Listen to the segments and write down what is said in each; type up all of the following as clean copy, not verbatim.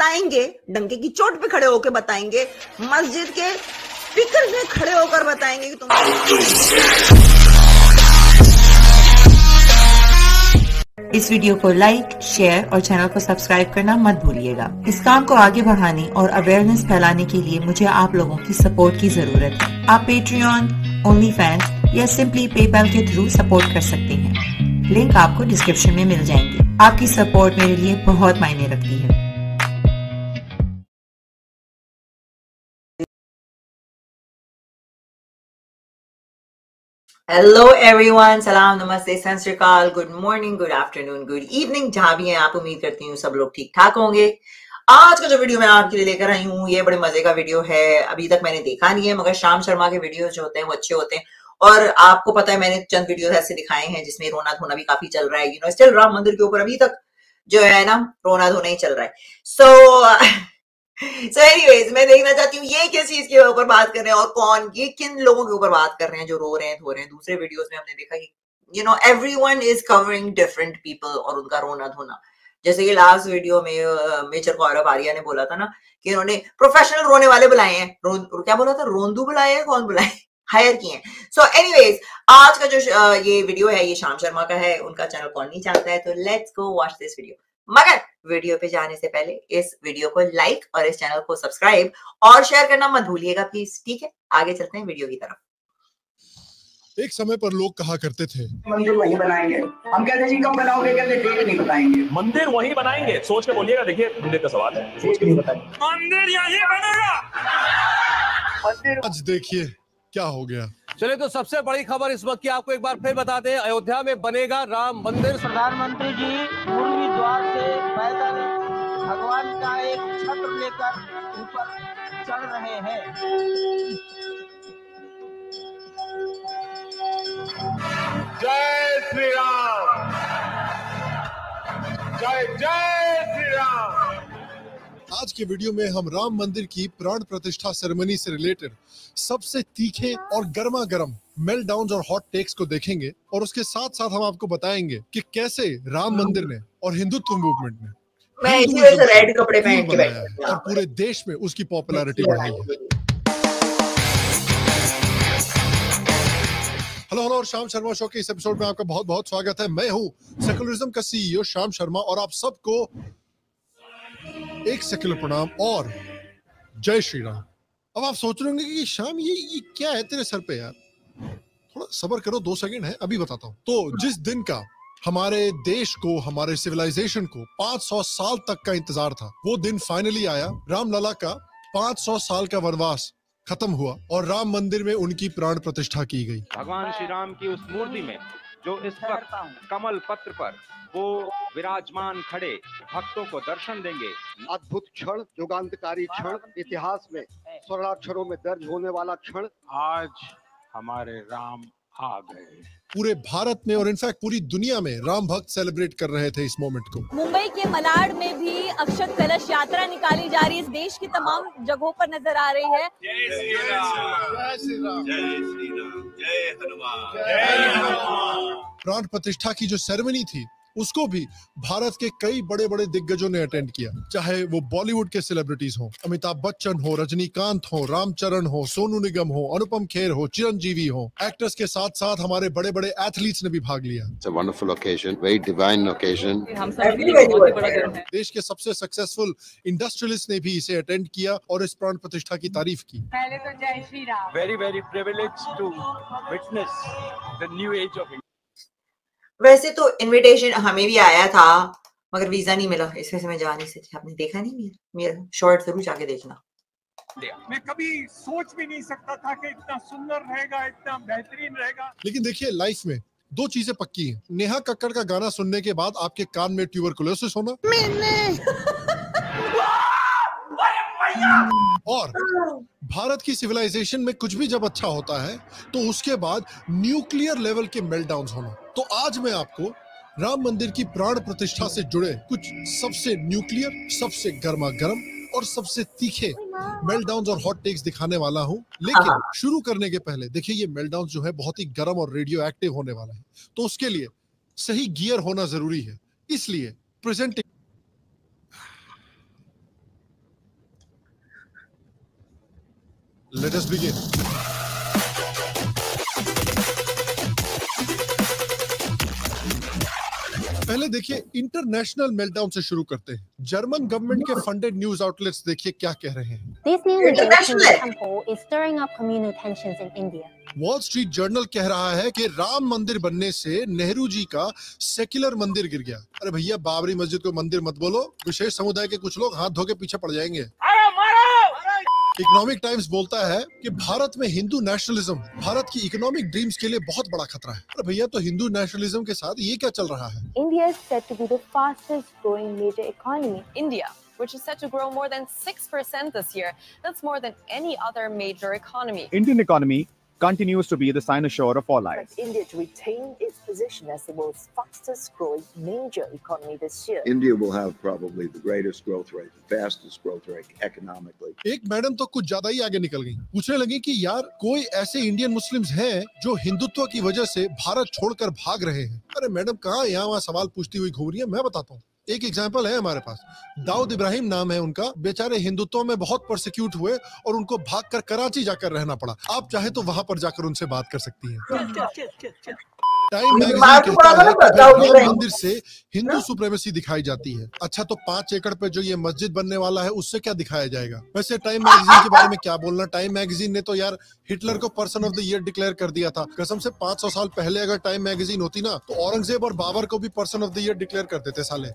बताएंगे, डंके की चोट पे खड़े होकर बताएंगे, मस्जिद के स्पीकर में खड़े होकर बताएंगे कि तुम इस वीडियो को लाइक, शेयर और चैनल को सब्सक्राइब करना मत भूलिएगा। इस काम को आगे बढ़ाने और अवेयरनेस फैलाने के लिए मुझे आप लोगों की सपोर्ट की जरूरत है। आप पेट्रियन, ओनली फैंस या सिंपली पेपैल के थ्रू सपोर्ट कर सकते हैं। लिंक आपको डिस्क्रिप्शन में मिल जाएंगे। आपकी सपोर्ट मेरे लिए बहुत मायने रखती है। हेलो एवरीवन, सलाम, नमस्ते, Sat Sri Akal, good morning, good afternoon, good evening, जहां भी हैं आप। उम्मीद करती हूँ सब लोग ठीक ठाक होंगे। आज का जो वीडियो मैं आपके लिए लेकर आई हूँ, ये बड़े मजे का वीडियो है। अभी तक मैंने देखा नहीं है, मगर श्याम शर्मा के वीडियो जो होते हैं वो अच्छे होते हैं। और आपको पता है, मैंने चंद वीडियो ऐसे दिखाए हैं जिसमें रोना धोना भी काफी चल रहा है। स्टिल राम मंदिर के ऊपर अभी तक जो है ना, रोना धोना ही चल रहा है। सो एनीवेज, मैं देखना चाहती हूँ ये किस चीज के ऊपर बात कर रहे हैं और कौन, ये किन लोगों के ऊपर बात कर रहे हैं जो रो रहे हैं, धो रहे हैं। दूसरे वीडियोस में हमने देखा कि everyone is covering different people और उनका रोना धोना। जैसे कि लास्ट वीडियो में मेजर गौरव आर्या ने बोला था ना कि उन्होंने प्रोफेशनल रोने वाले बुलाए हैं। क्या बोला था? रोंदू बुलाए हैं? कौन बुलाए? हायर किए हैं। सो एनीवेज, आज का जो ये वीडियो है ये श्याम शर्मा का है। उनका चैनल कौन नहीं जानता है, तो let's go watch this video. मगर वीडियो पे जाने से पहले इस वीडियो को लाइक और इस चैनल को सब्सक्राइब और शेयर करना मत भूलिएगा प्लीज, ठीक है? आगे चलते हैं वीडियो की तरफ। एक समय पर लोग कहा करते थे, मंदिर वहीं बनाएंगे। हम कहते जी कब बनाओगे? कहते डेट नहीं बताएंगे। मंदिर वहीं बनाएंगे, सोच के बोलिएगा। देखिए, मंदिर का सवाल है, सोच के नहीं बताएंगे। मंदिर यहीं बनेगा। मंदिर आज देखिए क्या हो गया। चलिए, तो सबसे बड़ी खबर इस वक्त की आपको एक बार फिर बता दें, अयोध्या में बनेगा राम मंदिर। प्रधानमंत्री जी मुरली द्वार से पैदल भगवान का एक छत्र लेकर ऊपर चढ़ रहे हैं। जय श्री राम, जय जय श्री राम। आज के वीडियो में हम राम मंदिर की प्राण प्रतिष्ठा सेरेमनी से रिलेटेड सबसे तीखे और गर्मा गर्म मेल्टडाउन्स और हॉट टेक्स को देखेंगे, और उसके साथ साथ हम आपको बताएंगे कि कैसे राम मंदिर ने और हिंदुत्व मूवमेंट ने मैं इसी वजह से रेड कपड़े पहन के बैठा हूं और पूरे देश में उसकी पॉपुलैरिटी बढ़ाई है। हेलो और श्याम शर्मा शो के इस एपिसोड में आपका बहुत बहुत स्वागत है। मैं हूं सेकुलरिज्म का सीईओ श्याम शर्मा, और आप सबको एक सेकुलर प्रणाम और जय श्री राम। अब आप सोच रहे होंगे कि श्याम ये क्या है तेरे सर पे यार? थोड़ा सब्र करो, 2 सेकंड है, अभी बताता हूँ। तो जिस दिन का हमारे देश को, हमारे सिविलाइजेशन को 500 साल तक का इंतजार था, वो दिन फाइनली आया। रामलला का 500 साल का वनवास खत्म हुआ और राम मंदिर में उनकी प्राण प्रतिष्ठा की गई। भगवान श्री राम की उस मूर्ति में जो इस वक्त कमल पत्र पर वो विराजमान खड़े भक्तों को दर्शन देंगे। अद्भुत क्षण, युगांतकारी क्षण, इतिहास में स्वर्णाक्षरों में दर्ज होने वाला क्षण। आज हमारे राम आ गए। पूरे भारत में और इनफैक्ट पूरी दुनिया में राम भक्त सेलिब्रेट कर रहे थे इस मोमेंट को। मुंबई के मलाड में भी अक्षत कलश यात्रा निकाली जा रही है। इस देश की तमाम जगहों पर नजर आ रही है। जय श्री राम, जय श्री राम, जय श्री राम, जय हनुमान, जय हनुमान। प्राण प्रतिष्ठा की जो सेरेमनी थी उसको भी भारत के कई बड़े बड़े दिग्गजों ने अटेंड किया, चाहे वो बॉलीवुड के सेलिब्रिटीज हो, अमिताभ बच्चन हो, रजनीकांत हो, रामचरण हो, सोनू निगम हो, अनुपम खेर हो, चिरंजीवी हो। एक्टर्स के साथ साथ हमारे बड़े बड़े एथलीट्स ने भी भाग लिया। It's a wonderful occasion, very divine occasion. हम सब के लिए बहुत ही बड़ा गर्व है। देश के सबसे सक्सेसफुल इंडस्ट्रियलिस्ट ने भी इसे अटेंड किया और इस प्राण प्रतिष्ठा की तारीफ की। पहले तो जय Shri Ram. Very very privileged to witness the new age of. वैसे तो इनविटेशन हमें भी आया था, मगर वीजा नहीं मिला, इस वजह से मैं जा नहीं सकती। आपने देखा नहीं मेरा शॉर्ट, जरूर जाके देखना। मैं कभी सोच भी नहीं सकता था कि इतना सुंदर रहेगा, इतना बेहतरीन रहेगा। लेकिन देखिए, लाइफ में 2 चीजें पक्की हैं। नेहा कक्कड़ का गाना सुनने के बाद आपके कान में ट्यूबरकुलोसिस होना और भारत की सिविलाइजेशन में कुछ भी जब अच्छा होता है तो उसके बाद न्यूक्लियर लेवल के मेल्टडाउन्स होना। तो आज मैं आपको राम मंदिर की प्राण प्रतिष्ठा से जुड़े कुछ सबसे न्यूक्लियर, सबसे गर्मा गर्म और सबसे तीखे मेल्टडाउन्स और हॉट टेक्स दिखाने वाला हूं। लेकिन शुरू करने के पहले देखिए, ये मेल्टडाउन्स जो है बहुत ही गर्म और रेडियो एक्टिव होने वाला है, तो उसके लिए सही गियर होना जरूरी है। इसलिए प्रेजेंटिंग Let us begin. पहले देखिए इंटरनेशनल मेल्टडाउन से शुरू करते हैं। जर्मन गवर्नमेंट के फंडेड न्यूज आउटलेट्स देखिए क्या कह रहे हैं। This new example is stirring up communal tensions in India. Wall Street Journal कह रहा है कि राम मंदिर बनने से नेहरू जी का सेक्युलर मंदिर गिर गया। अरे भैया, बाबरी मस्जिद को मंदिर मत बोलो, विशेष समुदाय के कुछ लोग हाथ धो के पीछे पड़ जाएंगे। इकोनॉमिक टाइम्स बोलता है कि भारत में हिंदू नेशनलिज्म भारत की इकोनॉमिक ड्रीम्स के लिए बहुत बड़ा खतरा है। अरे भैया, तो हिंदू नेशनलिज्म के साथ ये क्या चल रहा है? India is said to be the fastest growing major economy. India, which is set to grow more than 6% this year. That's more than any other major economy. Indian economy continues to be the cynosure of all eyes. India to retain its position as the world's fastest growing major economy this year. India will have probably the greatest growth rate, the fastest growth rate economically. एक madam तो कुछ ज्यादा ही आगे निकल गई। पूछने लगी कि यार कोई ऐसे इंडियन मुस्लिम्स हैं जो हिंदुत्व की वजह से भारत छोड़कर भाग रहे हैं। अरे मैडम, कहाँ यहाँ वहाँ सवाल पूछती हुई घूम रही है, मैं बताता हूँ। एक एग्जाम्पल है हमारे पास, दाऊद इब्राहिम नाम है उनका। बेचारे हिंदुत्व में बहुत परसिक्यूट हुए और उनको भागकर कराची जाकर रहना पड़ा। आप चाहे तो वहां पर जाकर उनसे बात कर सकती हैं। टाइम मैगजीन कहता है कि राम मंदिर से हिंदू सुप्रीमेसी दिखाई जाती है। अच्छा, तो 5 एकड़ पे जो ये मस्जिद बनने वाला है उससे क्या दिखाया जाएगा? वैसे टाइम मैगजीन के बारे में क्या बोलना। टाइम मैगजीन ने तो यार हिटलर को person of the year declare कर दिया था। कसम से 500 साल पहले अगर टाइम मैगजीन होती ना तो औरंगजेब और बाबर को भी person of the year declare कर देते साले।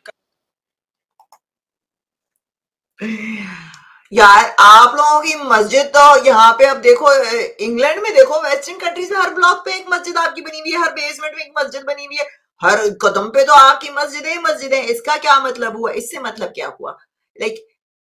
यार आप लोगों की मस्जिद तो यहाँ पे अब देखो, इंग्लैंड में देखो, वेस्टर्न कंट्रीज में हर ब्लॉक पे एक मस्जिद आपकी बनी हुई है, हर बेसमेंट में एक मस्जिद बनी हुई है, हर कदम पे तो आपकी मस्जिद है। इसका क्या मतलब हुआ? इससे मतलब क्या हुआ? लाइक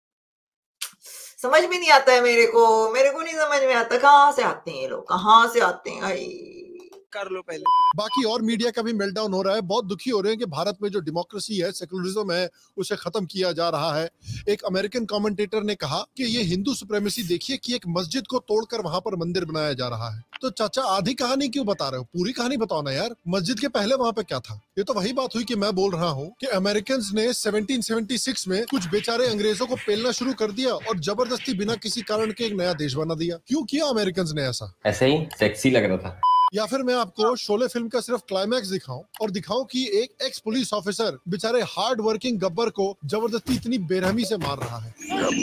समझ में नहीं आता है मेरे को नहीं समझ में आता कहाँ से आते हैं ये लोग, कहाँ से आते हैं। कर लो पहले। बाकी और मीडिया का भी मेल्टडाउन हो रहा है। बहुत दुखी हो रहे हैं कि भारत में जो डेमोक्रेसी है, सेकुलरिज्म है, उसे खत्म किया जा रहा है। एक अमेरिकन कमेंटेटर ने कहा कि ये हिंदू सुप्रीमेसी देखिए कि एक मस्जिद को तोड़कर वहां पर मंदिर बनाया जा रहा है। तो चाचा, आधी कहानी क्यों बता रहे हो? पूरी कहानी बताओ ना यार। मस्जिद के पहले वहां पे क्या था? ये तो वही बात हुई कि मैं बोल रहा हूँ कि अमेरिकन ने 1776 में कुछ बेचारे अंग्रेजों को पेलना शुरू कर दिया और जबरदस्ती बिना किसी कारण के एक नया देश बना दिया। क्यों किया अमेरिकन ने ऐसा? ऐसे ही सेक्सी लग रहा था। या फिर मैं आपको शोले फिल्म का सिर्फ क्लाइमैक्स दिखाऊं और दिखाऊं कि एक एक्स पुलिस ऑफिसर बेचारे हार्ड वर्किंग गब्बर को जबरदस्ती इतनी बेरहमी से मार रहा है।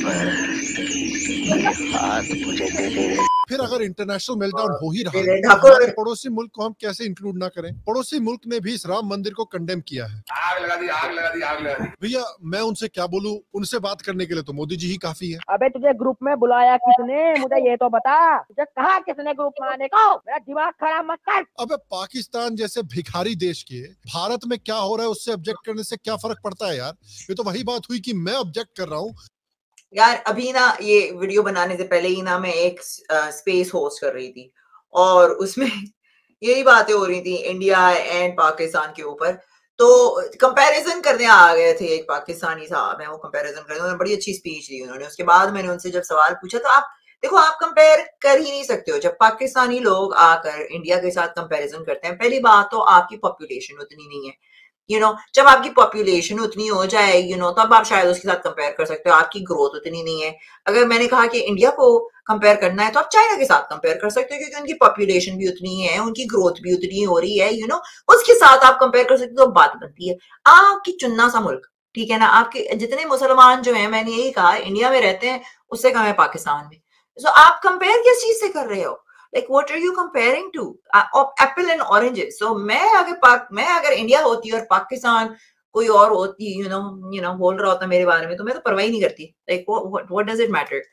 फिर अगर इंटरनेशनल मेल्टडाउन हो ही रहा है तो हमारे पड़ोसी मुल्क को हम कैसे इंक्लूड ना करें? पड़ोसी मुल्क ने भी इस राम मंदिर को कंडेम किया है। आग लगा दी। भैया, मैं उनसे क्या बोलूं? उनसे बात करने के लिए तो मोदी जी ही काफी है। अबे तुझे ग्रुप में बुलाया किसने? मुझे ये तो बता, तुझे कहा किसने ग्रुप में आने को? मेरा दिमाग खराब मत कर। अबे पाकिस्तान जैसे भिखारी देश के भारत में क्या हो रहा है उससे ऑब्जेक्ट करने से क्या फर्क पड़ता है यार? ये तो वही बात हुई कि मैं ऑब्जेक्ट कर रहा हूँ। यार अभी ना ये वीडियो बनाने से पहले ही ना मैं एक स्पेस होस्ट कर रही थी और उसमें यही बातें हो रही थी इंडिया एंड पाकिस्तान के ऊपर। तो कंपैरिजन करने आ गए थे एक पाकिस्तानी साहब है, वो कंपैरिजन कर रहे थे। उन्होंने बड़ी अच्छी स्पीच दी उन्होंने। उसके बाद मैंने उनसे जब सवाल पूछा तो आप देखो, आप कंपेयर कर ही नहीं सकते हो। जब पाकिस्तानी लोग आकर इंडिया के साथ कंपैरिजन करते हैं, पहली बात तो आपकी पॉपुलेशन उतनी नहीं है। जब आपकी पॉपुलेशन उतनी हो जाए तब आप शायद उसके साथ कंपेयर कर सकते हो। आपकी ग्रोथ उतनी नहीं है। अगर मैंने कहा कि इंडिया को कंपेयर करना है तो आप चाइना के साथ कंपेयर कर सकते हो, क्योंकि उनकी पॉपुलेशन भी उतनी है, उनकी ग्रोथ भी उतनी हो रही है। उसके साथ आप कंपेयर कर सकते हो, तो बात बनती है। आपकी चुनना सा मुल्क, ठीक है ना, आपके जितने मुसलमान जो है, मैंने यही कहा, इंडिया में रहते हैं उससे कम है पाकिस्तान में। So, आप कंपेयर किस चीज से कर रहे हो? Like what are you comparing to? Apple and oranges. So मैं अगर इंडिया होती और पाकिस्तान कोई और होती, बोल रहा होता मेरे बारे में, तो मैं तो परवाह ही नहीं करती। Like what does it matter?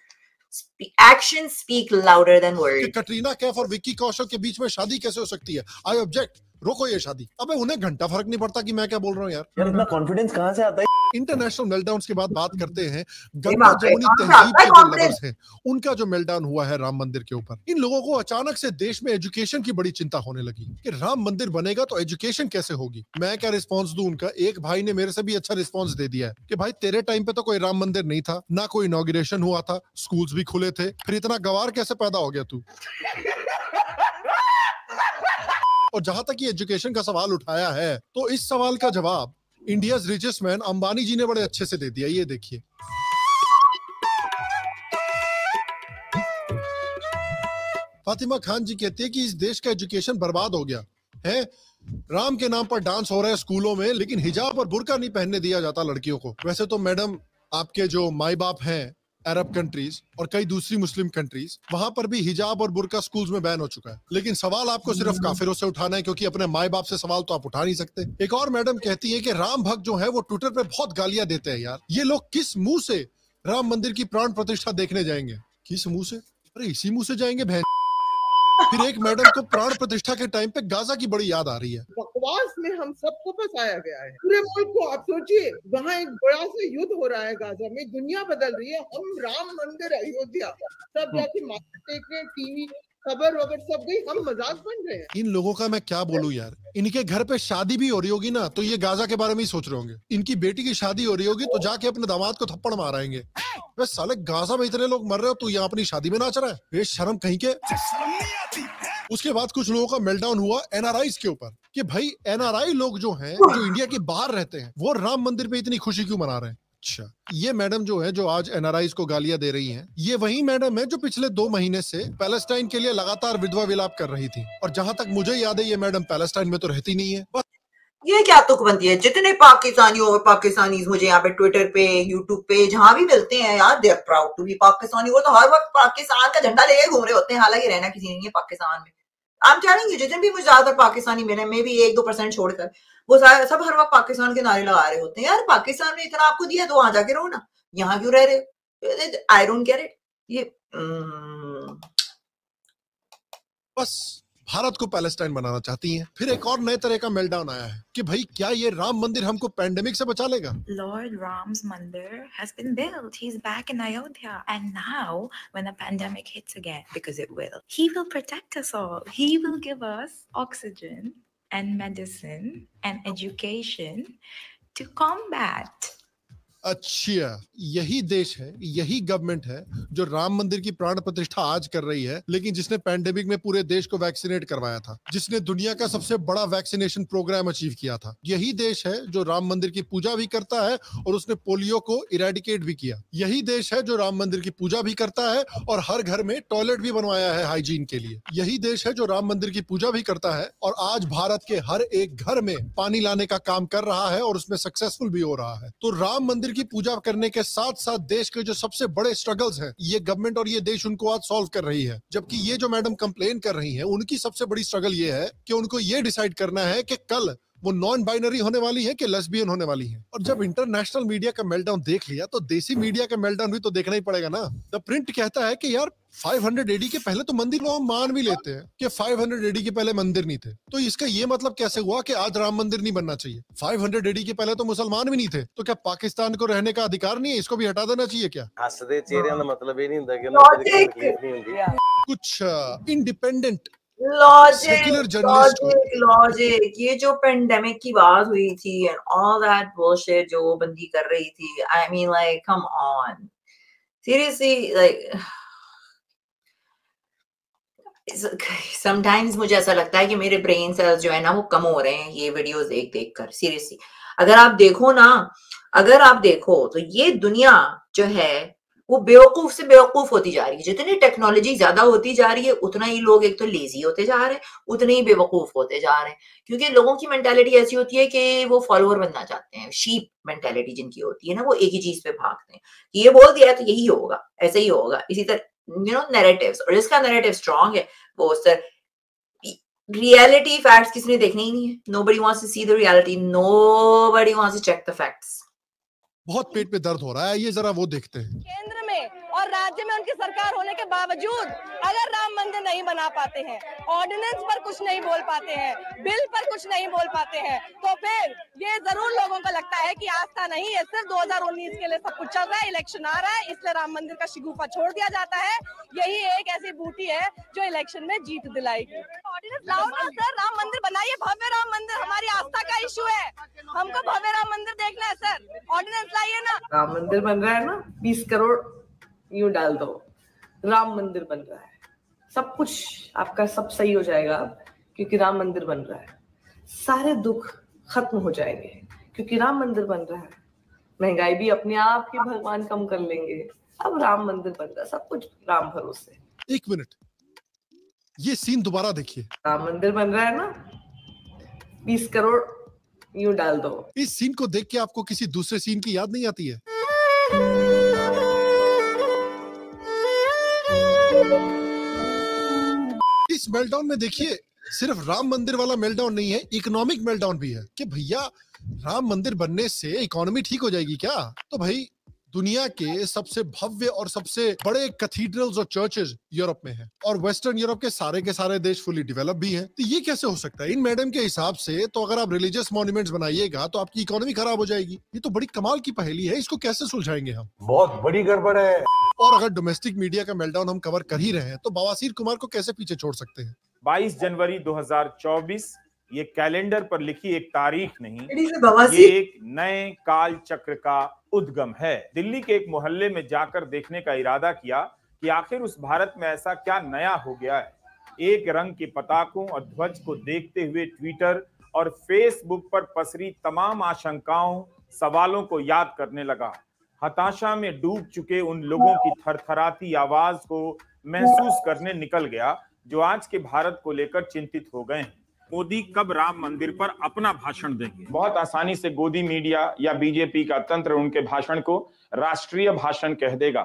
Actions speak louder than words. Katrina Kaif और विक्की कौशल के बीच में शादी कैसे हो सकती है? I object. रोको ये शादी। अबे उन्हें घंटा फर्क नहीं पड़ता कि मैं क्या बोल रहा हूँ यार। इतना कॉन्फिडेंस कहाँ से आता है? इंटरनेशनल मेल्टडाउन के बाद बात करते हैं गंगा जमुनी तहजीब के जो लवर्स हैं, उनका जो मेल्टडाउन हुआ है राम मंदिर के ऊपर। इन लोगों को अचानक से देश में एजुकेशन की बड़ी चिंता होने लगी कि राम मंदिर बनेगा तो एजुकेशन कैसे होगी। मैं क्या रिस्पॉन्स दूं उनका? एक भाई ने मेरे से भी अच्छा रिस्पॉन्स दे दिया है कि भाई तेरे टाइम पे तो कोई राम मंदिर नहीं था, ना कोई इनॉग्रेशन हुआ था, स्कूल्स भी खुले थे, फिर इतना गवार कैसे पैदा हो गया तू? और जहां तक ये एजुकेशन का सवाल उठाया है, तो इस सवाल का जवाब India's richest man Ambani ji ने बड़े अच्छे से दे दिया। ये देखिए। फातिमा खान जी कहती है कि इस देश का एजुकेशन बर्बाद हो गया है। राम के नाम पर डांस हो रहा है स्कूलों में, लेकिन हिजाब और बुर्का नहीं पहनने दिया जाता लड़कियों को। वैसे तो मैडम आपके जो माई बाप हैं अरब कंट्रीज और कई दूसरी मुस्लिम कंट्रीज, वहां पर भी हिजाब और बुर्का स्कूल्स में बैन हो चुका है, लेकिन सवाल आपको सिर्फ काफिरों से उठाना है, क्योंकि अपने माई बाप से सवाल तो आप उठा नहीं सकते। एक और मैडम कहती है कि राम भक्त जो है वो ट्विटर पे बहुत गालियां देते हैं। यार ये लोग किस मुंह से राम मंदिर की प्राण प्रतिष्ठा देखने जाएंगे? किस मुंह से? अरे इसी मुंह से जाएंगे बहन। फिर एक मैडम को प्राण प्रतिष्ठा के टाइम पे गाजा की बड़ी याद आ रही है। बकवास में हम सबको फंसाया गया है, पूरे मुल्क को। आप सोचिए, वहाँ एक बड़ा सा युद्ध हो रहा है गाजा में, दुनिया बदल रही है। हम राम मंदिर अयोध्या सब जाके माथा टेक रहे हैं, टीवी खबर वबर सब गई, हम मजाक बन रहे हैं। इन लोगों का मैं क्या बोलूं यार। इनके घर पे शादी भी हो रही होगी ना, तो ये गाजा के बारे में ही सोच रहे होंगे। इनकी बेटी की शादी हो रही होगी तो जाके अपने दामाद को थप्पड़ मारेंगे। वे साले गाजा में इतने लोग मर रहे हो, तू यहाँ अपनी शादी में नाच रहा है? बेशरम कहीं के। उसके बाद कुछ लोगों का मेल्टडाउन हुआ एनआरआईज के ऊपर कि भाई एनआरआई लोग जो हैं, जो इंडिया के बाहर रहते हैं, वो राम मंदिर पे इतनी खुशी क्यों मना रहे हैं। अच्छा, ये मैडम जो है, जो आज एनआरआईज को गालियां दे रही हैं, ये वही मैडम है जो पिछले 2 महीने से पैलेस्टाइन के लिए लगातार विधवा विलाप कर रही थी। और जहां तक मुझे याद है, ये मैडम पैलेस्टाइन में तो रहती नहीं है। ये क्या तुकबंदी है? जितने पाकिस्तानियों और पाकिस्तानीज मुझे यहाँ पे ट्विटर पे, यूट्यूब पे जहां भी मिलते हैं यार, they are proud to be Pakistani. वो तो हर वक्त पाकिस्तान का झंडा लेके घूम रहे होते हैं, हालांकि रहना किसी नहीं है पाकिस्तान में। आई एम टेलिंग यू, जितने भी मुझे ज्यादातर पाकिस्तानी मिले, मे भी 1-2% छोड़कर, वो सब हर वक्त पाकिस्तान के नारे लगा रहे होते हैं। यार पाकिस्तान ने इतना आपको दिया तो वहां जाके रहो ना, यहाँ क्यों रह रहे हो? I don't get it. ये बस भारत को पैलेस्टाइन बनाना चाहती हैं। फिर एक और नए तरह का मेल्टडाउन आया है कि भाई क्या ये राम मंदिर हमको पैंडेमिक से बचा लेगा? Lord Ram's mandir has been built. He's back in Ayodhya. And now, when the pandemic hits again, because it will, he will protect us all. He will give us oxygen and medicine and education to combat. अच्छा, यही देश है, यही government है जो राम मंदिर की प्राण प्रतिष्ठा आज कर रही है, लेकिन जिसने पैंडेमिक में पूरे देश को वैक्सीनेट करवाया था, जिसने दुनिया का सबसे बड़ा वैक्सीनेशन प्रोग्राम अचीव किया था। यही देश है जो राम मंदिर की पूजा भी करता है और उसने पोलियो को इरेडिकेट भी किया। यही देश है जो राम मंदिर की पूजा भी करता है और हर घर में टॉयलेट भी बनवाया है हाइजीन के लिए। यही देश है जो राम मंदिर की पूजा भी करता है और आज भारत के हर एक घर में पानी लाने का काम कर रहा है और उसमें सक्सेसफुल भी हो रहा है। तो राम मंदिर की पूजा करने के साथ साथ देश के जो सबसे बड़े स्ट्रगल्स हैं, ये गवर्नमेंट और ये देश उनको आज सॉल्व कर रही है। जबकि ये जो मैडम कंप्लेन कर रही हैं, उनकी सबसे बड़ी स्ट्रगल ये है कि उनको ये डिसाइड करना है कि कल वो नॉन बाइनरी होने वाली है कि लेस्बियन होने वाली है। और जब इंटरनेशनल मीडिया का मेल्टडाउन देख लिया तो देसी मीडिया का मेल्टडाउन भी तो देखना ही पड़ेगा ना। द प्रिंट कहता है कि यार 500 AD के पहले तो मंदिर लोग मान भी लेते हैं कि 500 AD के पहले मंदिर नहीं थे, तो इसका ये मतलब कैसे हुआ कि आज राम मंदिर नहीं बनना चाहिए? 500 AD के पहले तो मुसलमान भी नहीं थे, तो क्या पाकिस्तान को रहने का अधिकार नहीं है? इसको भी हटा देना चाहिए क्या? हसदे चेहरे का मतलब ये नहीं होता कि उन्हें तकलीफ नहीं होती। कुछ इंडिपेंडेंट लॉजिक, ये जो पेंडेमिक की बात हुई थी एंड ऑल दैट बुलशिट जो वो बंदी कर रही थी, I mean like come on, seriously, like sometimes मुझे ऐसा लगता है कि मेरे ब्रेन सेल्स जो है ना वो कम हो रहे हैं ये वीडियोस देख कर। सीरियसली, अगर आप देखो तो ये दुनिया जो है वो बेवकूफ से बेवकूफ होती जा रही है। जितनी टेक्नोलॉजी ज्यादा होती जा रही है, उतना ही लोग एक तो लेजी होते जा रहे हैं, उतने ही बेवकूफ होते जा रहे हैं। क्योंकि लोगों की मेंटालिटी ऐसी होती है कि वो फॉलोअर बनना चाहते हैं। शीप मेंटालिटी जिनकी होती है ना, वो एक ही चीज पे भागते हैं, ये बोल दिया तो यही होगा, ऐसे ही होगा। इसी तरह नैरेटिव्स, और जिसका नैरेटिव स्ट्रांग है वो सर रियलिटी फैक्ट्स किसने देखने ही नहीं है। Nobody wants to see the reality, nobody wants to check the facts. बहुत पेट पे दर्द हो रहा है, ये जरा वो देखते हैं। केंद्र में और राज्य में उनकी सरकार होने के बावजूद अगर राम मंदिर नहीं बना पाते हैं, ऑर्डिनेंस पर कुछ नहीं बोल पाते हैं, बिल पर कुछ नहीं बोल पाते हैं, तो फिर ये जरूर लोगों को लगता है कि आस्था नहीं है, सिर्फ 2019 के लिए सब कुछ चल रहा है, इलेक्शन आ रहा है, इसलिए राम मंदिर का शिगुफा छोड़ दिया जाता है। यही एक ऐसी बूटी है जो इलेक्शन में जीत दिलाएगी। ऑर्डिनेंस लाओ ना सर, राम मंदिर बनाइए, भव्य राम मंदिर, हमारी आस्था का इशू है, हमको भव्य राम मंदिर देखना है सर, ऑर्डिनेंस लाइए ना। राम मंदिर बन रहा है ना, 20 करोड़ यूं डाल दो, राम मंदिर बन रहा है, सब कुछ आपका सब सही हो जाएगा क्योंकि राम मंदिर बन रहा है। सारे दुख खत्म हो जाएंगे क्योंकि राम मंदिर बन रहा है। महंगाई भी अपने आप ही भगवान कम कर लेंगे। अब राम मंदिर बन रहा है, सब कुछ राम भरोसे। 1 मिनट, ये सीन दोबारा देखिए। राम मंदिर बन रहा है ना, 20 करोड़ यूं डाल दो। इस सीन को देख के आपको किसी दूसरे सीन की याद नहीं आती है? इस मेल्टडाउन में देखिए, सिर्फ राम मंदिर वाला मेल्टडाउन नहीं है, इकोनॉमिक मेल्टडाउन भी है कि भैया राम मंदिर बनने से इकोनॉमी ठीक हो जाएगी क्या? तो भाई दुनिया के सबसे भव्य और सबसे बड़े कैथीड्रल्स और चर्चेज यूरोप में हैं और वेस्टर्न यूरोप के सारे देश फुली डेवलप भी हैं। तो ये कैसे हो सकता है? इन मैडम के हिसाब से तो अगर आप रिलीजियस मॉन्यूमेंट्स बनाइएगा तो आपकी इकोनॉमी खराब हो जाएगी। ये तो बड़ी कमाल की पहेली है, इसको कैसे सुलझाएंगे हम? बहुत बड़ी गड़बड़ है। और अगर डोमेस्टिक मीडिया का मेल्टडाउन हम कवर कर ही रहे हैं तो बवासीर कुमार को कैसे पीछे छोड़ सकते हैं? 22 जनवरी 2024 ये कैलेंडर पर लिखी एक तारीख नहीं, ये एक नए काल चक्र का उद्गम है। दिल्ली के एक मोहल्ले में जाकर देखने का इरादा किया कि आखिर उस भारत में ऐसा क्या नया हो गया है। एक रंग के पताकों और ध्वज को देखते हुए ट्विटर और फेसबुक पर पसरी तमाम आशंकाओं, सवालों को याद करने लगा। हताशा में डूब चुके उन लोगों की थरथराती आवाज को महसूस करने निकल गया जो आज के भारत को लेकर चिंतित हो गए हैं। मोदी कब राम मंदिर पर अपना भाषण देंगे? बहुत आसानी से गोदी मीडिया या बीजेपी का तंत्र उनके भाषण को राष्ट्रीय भाषण कह देगा।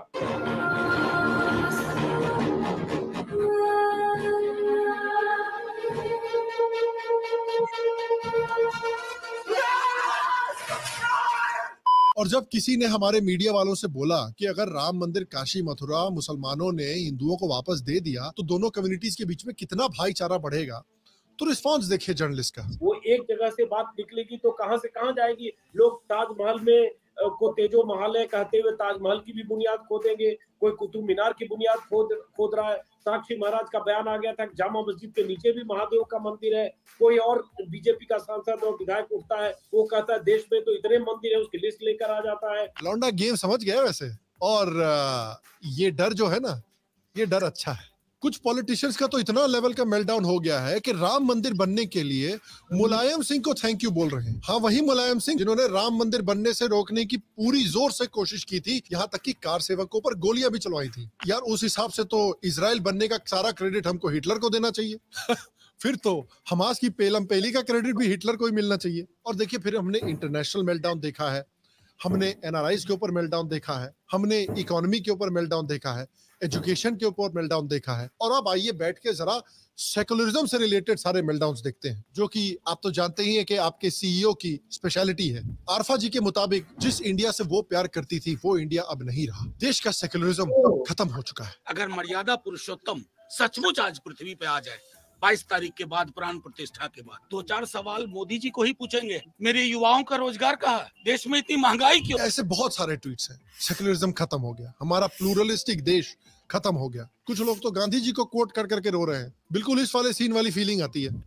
और जब किसी ने हमारे मीडिया वालों से बोला कि अगर राम मंदिर काशी मथुरा मुसलमानों ने हिंदुओं को वापस दे दिया तो दोनों कम्युनिटीज के बीच में कितना भाईचारा बढ़ेगा, तो रिस्पांस देखिए जर्नलिस्ट का। वो एक जगह से बात निकलेगी तो कहां से कहां जाएगी। लोग ताजमहल में को तेजो महल है कहते हुए ताजमहल की भी बुनियाद खोदेंगे, कोई कुतुब मीनार की बुनियाद खोद रहा है। साक्षी महाराज का बयान आ गया था कि जामा मस्जिद के नीचे भी महादेव का मंदिर है। कोई और बीजेपी का सांसद और विधायक उठता है, वो कहता है देश में तो इतने मंदिर है, उसकी लिस्ट लेकर आ जाता है। लौंडा गेम समझ गया वैसे। और ये डर जो है ना, ये डर अच्छा है। कुछ पॉलिटिशियंस का तो इतना लेवल का मेल्टडाउन हो गया है कि राम मंदिर बनने के लिए मुलायम सिंह को थैंक यू बोल रहे हैं। हाँ, वही मुलायम सिंह जिन्होंने राम मंदिर बनने से रोकने की पूरी जोर से कोशिश की थी, यहाँ तक कि कार सेवकों पर गोलियां भी चलवाई थी। यार उस हिसाब से तो इजराइल बनने का सारा क्रेडिट हमको हिटलर को देना चाहिए। फिर तो हमास की पेलम पेली का क्रेडिट भी हिटलर को ही मिलना चाहिए। और देखिए, फिर हमने इंटरनेशनल मेल्टडाउन देखा है, हमने एनआरआईज के ऊपर मेल्टडाउन देखा है, हमने इकोनॉमी के ऊपर मेल्टडाउन देखा है, एजुकेशन के ऊपर मेल्टडाउन देखा है। और अब आइए बैठ के जरा सेकुलरिज्म से रिलेटेड सारे मेल्टडाउन्स देखते हैं, जो कि आप तो जानते ही हैं कि आपके सीईओ की स्पेशलिटी है। आरफा जी के मुताबिक जिस इंडिया से वो प्यार करती थी वो इंडिया अब नहीं रहा। देश का सेकुलरिज्म खत्म हो चुका है। अगर मर्यादा पुरुषोत्तम सचमुच आज पृथ्वी पे आ जाए 22 तारीख के बाद, प्राण प्रतिष्ठा के बाद, 2-4 सवाल मोदी जी को ही पूछेंगे। मेरे युवाओं का रोजगार कहाँ है? देश में इतनी महंगाई क्यों? ऐसे बहुत सारे ट्वीट्स हैं। सेकुलरिज्म खत्म हो गया, हमारा प्लूरलिस्टिक देश खत्म हो गया। कुछ लोग तो गांधी जी को कोट कर करके रो रहे हैं। बिल्कुल इस वाले सीन वाली फीलिंग आती है।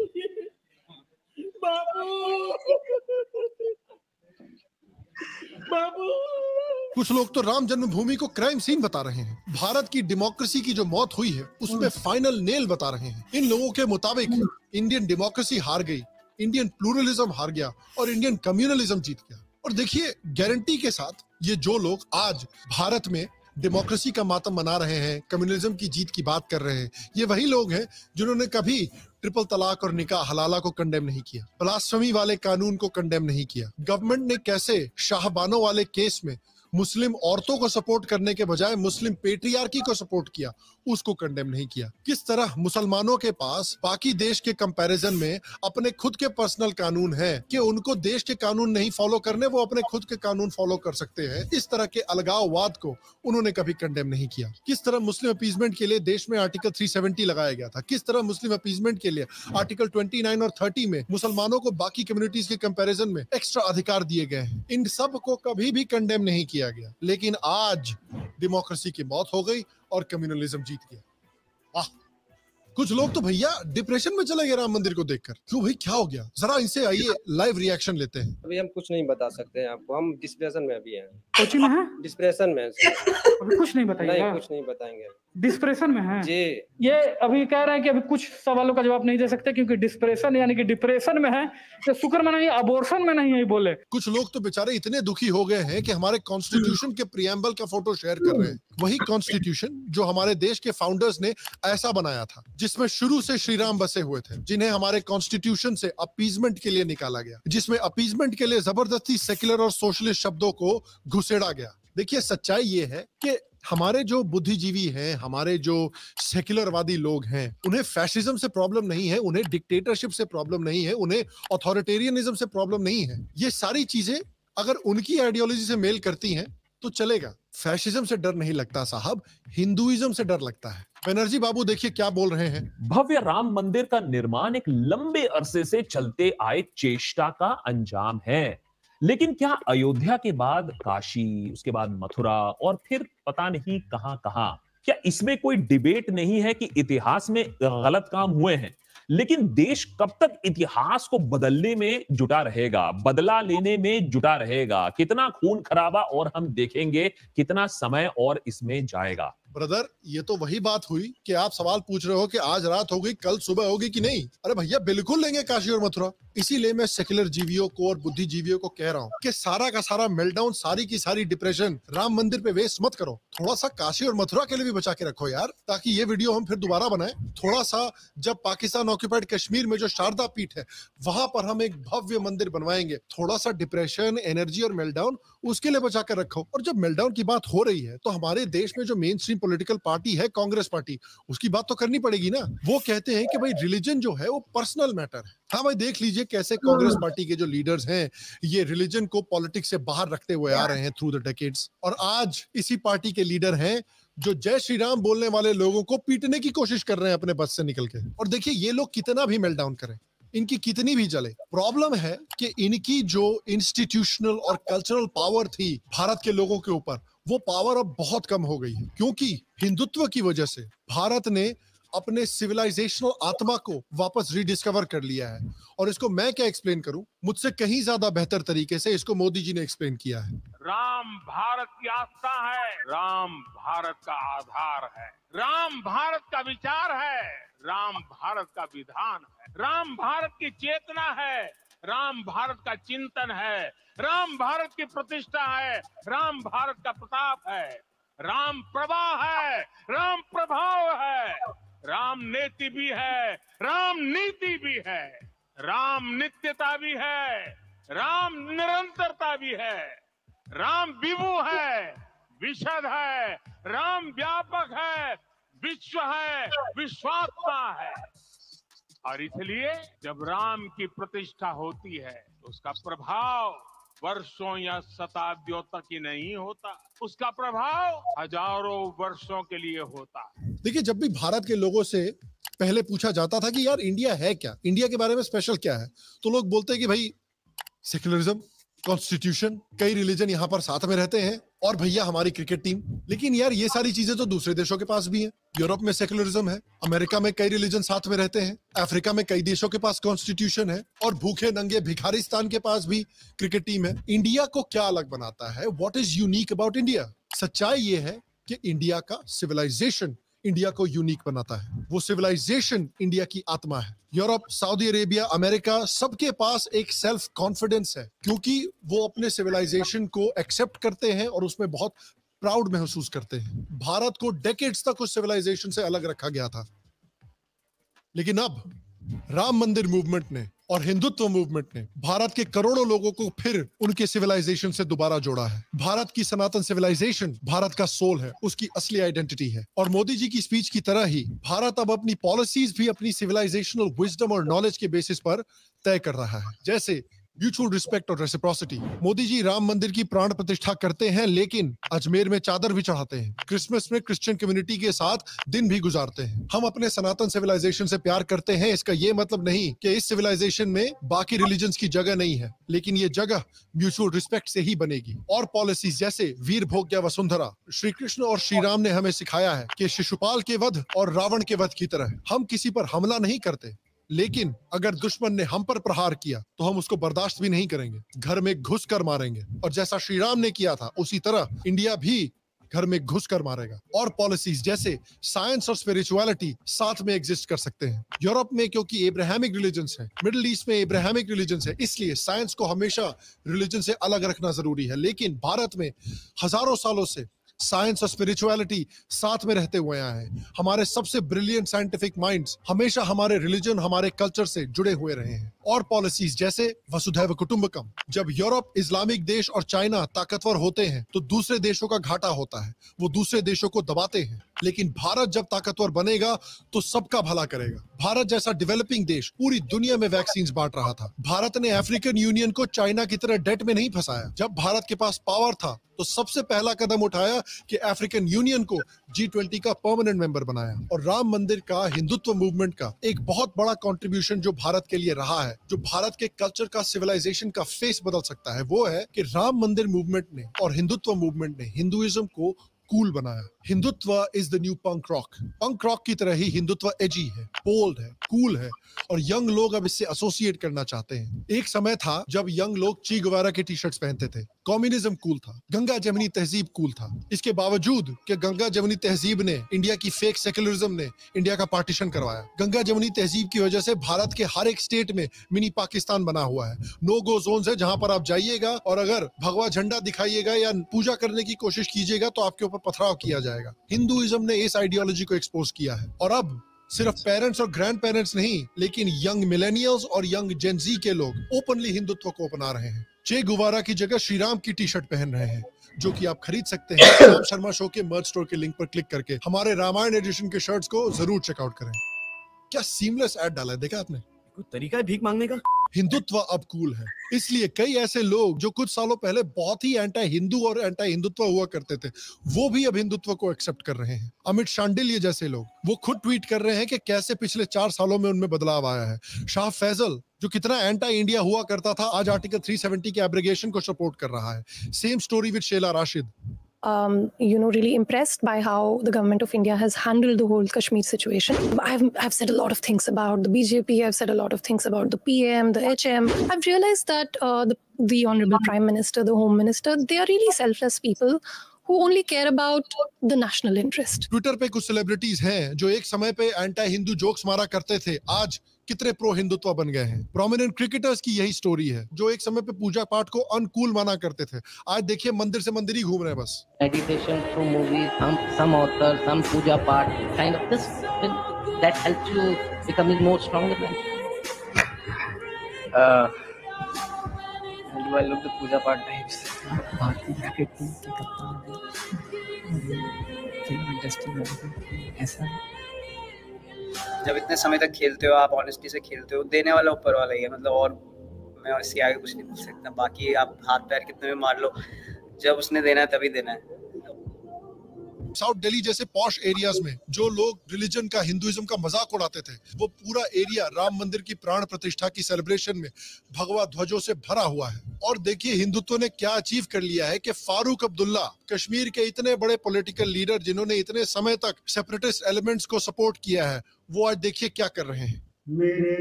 बाबू कुछ लोग तो राम जन्मभूमि को क्राइम सीन बता रहे हैं। भारत की डेमोक्रेसी की जो मौत हुई है उसमें फाइनल नेल बता रहे हैं। इन लोगों के मुताबिक इंडियन डेमोक्रेसी हार गई, इंडियन प्लूरलिज्म हार गया और इंडियन कम्युनलिज्म जीत गया। और देखिए, गारंटी के साथ ये जो लोग आज भारत में डेमोक्रेसी का मातम मना रहे हैं, कम्युनलिज्म की जीत की बात कर रहे हैं, ये वही लोग हैं जिन्होंने कभी ट्रिपल तलाक और निकाह हलाला को कंडेम नहीं किया, ब्लास्फेमी वाले कानून को कंडेम नहीं किया। गवर्नमेंट ने कैसे शाहबानों वाले केस में मुस्लिम औरतों को सपोर्ट करने के बजाय मुस्लिम पेट्रियार्की को सपोर्ट किया, उसको कंडेम नहीं किया। किस तरह मुसलमानों के पास बाकी देश के कंपैरिजन में अपने खुद के पर्सनल कानून हैं कि उनको देश के कानून नहीं फॉलो करने, वो अपने खुद के कानून फॉलो कर सकते हैं। इस तरह के अलगाववाद को उन्होंने कभी कंडेम नहीं किया। किस तरह मुस्लिम अपीजमेंट के लिए देश में आर्टिकल 370 लगाया गया था, किस तरह मुस्लिम अपीजमेंट के लिए आर्टिकल 29 और 30 में मुसलमानों को बाकी कम्युनिटीज के कंपैरिजन में एक्स्ट्रा अधिकार दिए गए हैं। इन सब को कभी भी कंडेम नहीं किया गया। लेकिन आज डेमोक्रेसी की मौत हो गई और कम्युनलिज्म जीत गया। कुछ लोग तो भैया डिप्रेशन में चले गए राम मंदिर को देखकर। क्यों भाई, क्या हो गया? जरा इनसे आइए लाइव रिएक्शन लेते हैं। अभी हम कुछ नहीं बता सकते हैं आपको, हम डिस्प्रेशन में अभी हैं। कोचिंग में है? डिस्प्रेशन में अभी कुछ नहीं बताइएगा? नहीं, कुछ नहीं बताएंगे। डिस्प्रेशन में हैं जी। ये अभी कह रहे हैं कि अभी कुछ सवालों का जवाब नहीं दे सकते क्योंकि डिस्प्रेशन यानी कि डिप्रेशन में है। तो शुक्र में नहीं, अबॉर्शन में नहीं है बोले। कुछ लोग तो बेचारे इतने दुखी हो गए हैं कि हमारे कॉन्स्टिट्यूशन के प्रियम्बल का फोटो शेयर कर रहे हैं। वही कॉन्स्टिट्यूशन जो हमारे देश के फाउंडर्स ने ऐसा बनाया था, जिसमें शुरू से श्री राम बसे हुए थे, जिन्हें हमारे कॉन्स्टिट्यूशन से अपीजमेंट के लिए निकाला गया, जिसमें अपीजमेंट के लिए जबरदस्ती सेक्युलर और सोशलिस्ट शब्दों को घुसेड़ा गया। देखिए सच्चाई ये है कि हमारे जो बुद्धिजीवी हैं, हमारे जो सेक्युलरवादी लोग हैं, उन्हें फैशिज्म से प्रॉब्लम नहीं है, उन्हें डिक्टेटरशिप से प्रॉब्लम नहीं है, उन्हें ऑथोरिटेरियनिज्म से प्रॉब्लम नहीं है। ये सारी चीजें अगर उनकी आइडियोलॉजी से मेल करती हैं तो चलेगा। फैशिज्म से डर नहीं लगता साहब, हिंदुइज्म से डर लगता है। बनर्जी बाबू देखिए क्या बोल रहे हैं। भव्य राम मंदिर का निर्माण एक लंबे अरसे से चलते आए चेष्टा का अंजाम है, लेकिन क्या अयोध्या के बाद काशी, उसके बाद मथुरा और फिर पता नहीं कहां, क्या इसमें कोई डिबेट नहीं है कि इतिहास में गलत काम हुए हैं? लेकिन देश कब तक इतिहास को बदलने में जुटा रहेगा, बदला लेने में जुटा रहेगा? कितना खून खराबा और हम देखेंगे, कितना समय और इसमें जाएगा? ब्रदर ये तो वही बात हुई कि आप सवाल पूछ रहे हो कि आज रात होगी कल सुबह होगी कि नहीं। अरे भैया बिल्कुल लेंगे काशी और मथुरा। इसीलिए मैं सेक्युलर जीवियों को और बुद्धिजीवियों को कह रहा हूँ कि सारा का सारा मेल्टडाउन, सारी की सारी डिप्रेशन राम मंदिर पे वेस्ट मत करो। थोड़ा सा काशी और मथुरा के लिए भी बचा के रखो यार, ताकि ये वीडियो हम फिर दोबारा बनाए। थोड़ा सा जब पाकिस्तान ऑक्यूपाइड कश्मीर में जो शारदा पीठ है वहां पर हम एक भव्य मंदिर बनवाएंगे। थोड़ा सा डिप्रेशन, एनर्जी और मेल्टडाउन उसके लिए बचा कर रखो। और जब मेल्टडाउन की बात हो रही है तो हमारे देश में जो मेन स्ट्रीम पॉलिटिकल पार्टी है कांग्रेस पार्टी, उसकी बात तो करनी पड़ेगी ना। वो कहते हैं कि भाई रिलीजन जो है वो पर्सनल मैटर है। हाँ भाई देख लीजिए कैसे कांग्रेस पार्टी के जो लीडर्स हैं ये रिलीजन को पॉलिटिक्स से बाहर रखते हुए आ रहे हैं थ्रू द डेकेड्स। और आज इसी पार्टी के लीडर हैं जो जय श्री राम बोलने वाले लोगों को पीटने की कोशिश कर रहे हैं अपने बस से निकल के। और देखिए ये लोग कितना भी मेल्टडाउन करें, इनकी कितनी भी जले, प्रॉब्लम है कि इनकी जो इंस्टीट्यूशनल और कल्चरल पावर थी भारत के लोगों के ऊपर, वो पावर अब बहुत कम हो गई है। क्योंकि हिंदुत्व की वजह से भारत ने अपने सिविलाइजेशनल आत्मा को वापस रिडिस्कवर कर लिया है। और इसको मैं क्या एक्सप्लेन करूं, मुझसे कहीं ज्यादा बेहतर तरीके से इसको मोदी जी ने एक्सप्लेन किया है। राम भारत की आस्था है, राम भारत का आधार है, राम भारत का विचार है, राम भारत का विधान है, राम भारत की चेतना है, राम भारत का चिंतन है, राम भारत की प्रतिष्ठा है, राम भारत का प्रताप है, राम प्रवाह है, राम प्रभाव है, राम नीति भी है, राम नीति भी है, राम नित्यता भी है, राम निरंतरता भी है, राम विभु है, विशद है, राम व्यापक है, विश्व है, विश्वात्मा है। और इसलिए जब राम की प्रतिष्ठा होती है तो उसका प्रभाव वर्षों या शताब्दियों तक ही नहीं होता, उसका प्रभाव हजारों वर्षों के लिए होता है। देखिए जब भी भारत के लोगों से पहले पूछा जाता था कि यार इंडिया है क्या, इंडिया के बारे में स्पेशल क्या है, तो लोग बोलते हैं कि भाई सेक्युलरिज्म, कॉन्स्टिट्यूशन, कई रिलीजन यहाँ पर साथ में रहते हैं और भैया हमारी क्रिकेट टीम। लेकिन यार ये सारी चीजें तो दूसरे देशों के पास भी हैं। यूरोप में सेक्युलरिज्म है, अमेरिका में कई रिलीजन साथ में रहते हैं, अफ्रीका में कई देशों के पास कॉन्स्टिट्यूशन है और भूखे नंगे भिखारिस्तान के पास भी क्रिकेट टीम है। इंडिया को क्या अलग बनाता है? What is unique about India? सच्चाई ये है कि इंडिया का सिविलाइजेशन इंडिया को यूनिक बनाता है। वो सिविलाइजेशन इंडिया की आत्मा है। यूरोप, सऊदी अरेबिया, अमेरिका, सबके पास एक सेल्फ कॉन्फिडेंस है क्योंकि वो अपने सिविलाइजेशन को एक्सेप्ट करते हैं और उसमें बहुत प्राउड महसूस करते हैं। भारत को डेकेड्स तक उस सिविलाइजेशन से अलग रखा गया था, लेकिन अब राम मंदिर मूवमेंट ने और हिंदुत्व मूवमेंट ने भारत के करोड़ों लोगों को फिर उनके सिविलाइजेशन से दोबारा जोड़ा है। भारत की सनातन सिविलाइजेशन भारत का सोल है, उसकी असली आइडेंटिटी है। और मोदी जी की स्पीच की तरह ही भारत अब अपनी पॉलिसीज भी अपनी सिविलाइजेशनल विजडम और नॉलेज के बेसिस पर तय कर रहा है, जैसे म्यूचुअल रिस्पेक्ट और रेसिप्रोसिटी। मोदी जी राम मंदिर की प्राण प्रतिष्ठा करते हैं, लेकिन अजमेर में चादर भी चढ़ाते हैं, क्रिसमस में क्रिश्चियन कम्युनिटी के साथ दिन भी गुजारते हैं। हम अपने सनातन सिविलाइजेशन से प्यार करते हैं, इसका ये मतलब नहीं कि इस सिविलाइजेशन में बाकी रिलीजन्स की जगह नहीं है, लेकिन ये जगह म्यूचुअल रिस्पेक्ट से ही बनेगी। और पॉलिसीज जैसे वीर भोग्य वसुंधरा, श्री कृष्ण और श्री राम ने हमें सिखाया है कि शिशुपाल के वध और रावण के वध की तरह हम किसी पर हमला नहीं करते, लेकिन अगर दुश्मन ने हम पर प्रहार किया तो हम उसको बर्दाश्त भी नहीं करेंगे, घर में घुस कर मारेंगे। और जैसा श्री राम ने किया था उसी तरह इंडिया भी घर में घुसकर मारेगा। और पॉलिसीज जैसे साइंस और स्पिरिचुअलिटी साथ में एग्जिस्ट कर सकते हैं। यूरोप में क्योंकि एब्राहमिक रिलीजन्स है, मिडिल ईस्ट में एब्राहमिक रिलीजन्स है, इसलिए साइंस को हमेशा रिलीजन से अलग रखना जरूरी है। लेकिन भारत में हजारों सालों से साइंस और स्पिरिचुअलिटी साथ में रहते हुए आए हैं। हमारे सबसे ब्रिलियंट साइंटिफिक माइंड्स हमेशा हमारे रिलीजन, हमारे कल्चर से जुड़े हुए रहे हैं। और पॉलिसीज जैसे वसुधैव कुटुंबकम, जब यूरोप, इस्लामिक देश और चाइना ताकतवर होते हैं तो दूसरे देशों का घाटा होता है, वो दूसरे देशों को दबाते हैं। लेकिन भारत जब ताकतवर बनेगा तो सबका भला करेगा। भारत जैसा डेवलपिंग देश पूरी दुनिया में वैक्सीन बांट रहा था। भारत ने अफ्रीकन यूनियन को चाइना की तरह डेट में नहीं फंसाया। जब भारत के पास पावर था तो सबसे पहला कदम उठाया कि अफ्रीकन यूनियन को G20 का परमानेंट मेंबर बनाया। और राम मंदिर का, हिंदुत्व मूवमेंट का एक बहुत बड़ा कंट्रीब्यूशन जो भारत के लिए रहा है, जो भारत के कल्चर का, सिविलाइजेशन का फेस बदल सकता है, वो है कि राम मंदिर मूवमेंट ने और हिंदुत्व मूवमेंट ने हिंदुइज्म को कूल बनाया। Hindutva is the new punk rock. Punk rock की तरह ही हिंदुत्व एजी है, बोल्ड है, कूल है और यंग लोग अब इससे एसोसिएट करना चाहते हैं। एक समय था जब यंग लोग ची गुवेरा के टी शर्ट्स पहनते थे। कम्युनिज्म कूल था, गंगा जमुनी तहजीब कूल था। इसके बावजूद कि गंगा जमुनी तहजीब ने, इंडिया की फेक सेक्युलरिज्म ने इंडिया का पार्टीशन करवाया। गंगा जमुनी तहजीब की वजह से भारत के हर एक स्टेट में मिनी पाकिस्तान बना हुआ है। नो गो जोन है जहां पर आप जाइएगा और अगर भगवा झंडा दिखाइएगा या पूजा करने की कोशिश कीजिएगा तो आपके ऊपर पथराव किया जाएगा। हिंदुइज्म ने इस आइडियोलॉजी को एक्सपोज किया है और अब सिर्फ पेरेंट्स और ग्रैंड पेरेंट्स नहीं, लेकिन यंग मिलेनियल्स और यंग जेन ज़ी के लोग ओपनली हिंदुत्व को अपना रहे हैं। चे गुवारा की जगह श्री राम की टी शर्ट पहन रहे हैं, जो कि आप खरीद सकते हैं श्याम शर्मा शो के मर्च स्टोर के लिंक पर क्लिक करके। हमारे रामायण एडिशन के शर्ट्स को जरूर चेकआउट करें। क्या सीमलेस ऐड डाला है, देखा आपने? कोई तरीका है भीख मांगने का? हिंदुत्व अब कूल है, इसलिए कई ऐसे लोग जो कुछ सालों पहले बहुत ही एंटी हिंदू और एंटी हिंदुत्व हुआ करते थे, वो भी अब हिंदुत्व को एक्सेप्ट कर रहे हैं। अमित शांडिल्य जैसे लोग, वो खुद ट्वीट कर रहे हैं कि कैसे पिछले 4 सालों में उनमें बदलाव आया है। शाह फैजल जो कितना एंटी इंडिया हुआ करता था, आज आर्टिकल 370 के एब्रिगेशन को सपोर्ट कर रहा है। Same story with Shehla Rashid. Really impressed by how the government of India has handled the whole Kashmir situation. I've said a lot of things about the BJP. I've said a lot of things about the PM, the HM. I've realized that the Honorable Prime Minister, the Home Minister, they are really selfless people who only care about the national interest. Twitter पे कुछ celebrities हैं जो एक समय पे anti Hindu jokes मारा करते थे, आज कितने प्रो हिंदुत्व बन गए हैं। प्रोमिनेंट क्रिकेटर्स की यही स्टोरी है, जो एक समय पे पूजा पाठ को अनकूल माना करते थे, आज देखिए मंदिर से मंदिर ही घूम रहे हैं बस। Meditation through movies, some authors, some puja part, kind of this that helps you becoming more stronger than. Do I look the puja part types? भारतीय क्रिकेट टीम के कप्तान हैं, फिल्म इंडस्ट्री में ऐसा जब इतने समय तक खेलते हो, आप ऑनेस्टी से खेलते हो, देने वाला ऊपर वाला ही है, मतलब और मैं इससे आगे कुछ नहीं बोल सकता। बाकी आप हाथ पैर कितने भी मार लो, जब उसने देना है तभी देना है। साउथ दिल्ली जैसे पॉश एरियाज में जो लोग रिलीजन का, हिंदुइज्म का मजाक उड़ाते थे, वो पूरा एरिया राम मंदिर की प्राण प्रतिष्ठा की सेलिब्रेशन में भगवा ध्वजों से भरा हुआ है। और देखिए हिंदुत्व ने क्या अचीव कर लिया है कि फारूक अब्दुल्ला, कश्मीर के इतने बड़े पॉलिटिकल लीडर जिन्होंने इतने समय तक सेपरेटिस्ट एलिमेंट्स को सपोर्ट किया है, वो आज देखिए क्या कर रहे हैं। मेरे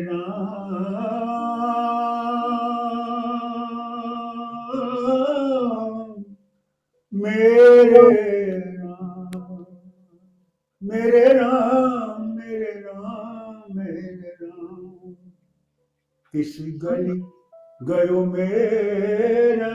राम, किस गली गयो मेरा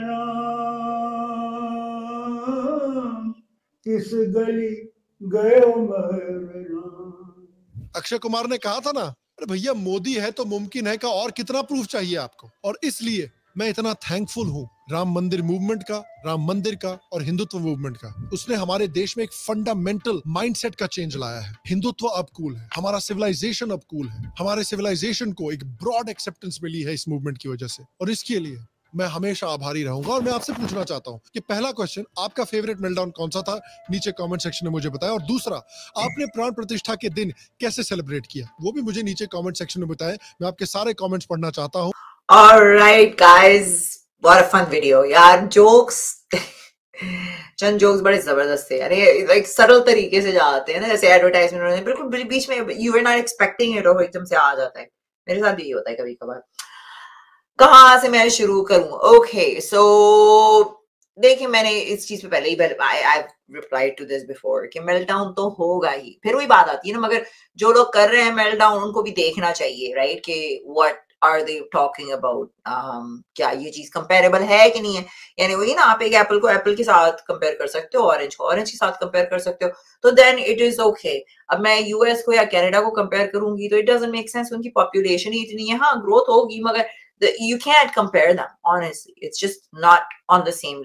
राम, किस गली गयो मेरा राम। अक्षय कुमार ने कहा था ना, अरे भैया मोदी है तो मुमकिन है का और कितना प्रूफ चाहिए आपको। और इसलिए मैं इतना थैंकफुल हूँ राम मंदिर मूवमेंट का, राम मंदिर का और हिंदुत्व मूवमेंट का। उसने हमारे देश में एक फंडामेंटल माइंडसेट का चेंज लाया है। हिंदुत्व अब कूल है, हमारा सिविलाइजेशन अब कूल है। हमारे सिविलाइजेशन को एक ब्रॉड एक्सेप्टेंस मिली है इस मूवमेंट की वजह से, और इसके लिए मैं हमेशा आभारी रहूंगा। और मैं आपसे पूछना चाहता हूं कि पहला क्वेश्चन, आपका फेवरेट मेल्टडाउन कौन सा था, नीचे कमेंट सेक्शन में मुझे बताएं। और दूसरा, आपने प्राण प्रतिष्ठा के दिन कैसे सेलिब्रेट किया, वो भी मुझे नीचे कमेंट सेक्शन में बताएं। मैं आपके सारे कमेंट्स पढ़ना चाहता हूं। Alright guys, what a fun video यार। जोक्स चंद जोक्स बड़े जबरदस्त थे, अरे लाइक सरल तरीके से जाते हैं ना, जैसे एडवर्टाइजमेंट उन्होंने बिल्कुल बीच में you are not expecting it और एकदम से आ जाता है। मेरे साथ भी ये होता है कभी कभार। कहाँ से मैं शुरू करूं? ओके, सो देखिए मैंने इस चीज पे पहले ही I replied to this before कि मेल्ट डाउन तो होगा ही, फिर वही बात आती है ना, मगर जो लोग कर रहे हैं मेल्ट डाउन उनको भी देखना चाहिए, राइट, कि what are they talking about, क्या ये चीज कंपेरेबल है कि नहीं है। यानी वही ना, आप एक एप्पल को एप्पल के साथ कंपेयर कर सकते हो, ऑरेंज को ऑरेंज के साथ कंपेयर कर सकते हो, तो देन इट इज ओके। अब मैं यूएस को या कनाडा को कंपेयर करूंगी तो इट डजंट मेक सेंस, उनकी पॉपुलेशन ही इतनी है, हाँ ग्रोथ होगी मगर you can't compare them, honestly, it's just not on the same